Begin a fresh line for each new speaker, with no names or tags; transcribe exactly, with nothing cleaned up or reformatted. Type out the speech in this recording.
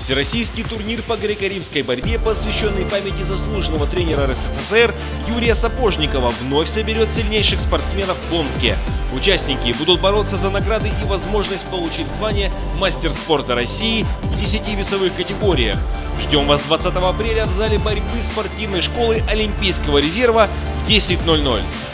Всероссийский турнир по греко-римской борьбе, посвященный памяти заслуженного тренера эр эс эф эс эр Юрия Сапожникова, вновь соберет сильнейших спортсменов в Омске. Участники будут бороться за награды и возможность получить звание «Мастер спорта России» в десяти весовых категориях. Ждем вас двадцатого апреля в зале борьбы спортивной школы Олимпийского резерва в десять ноль ноль.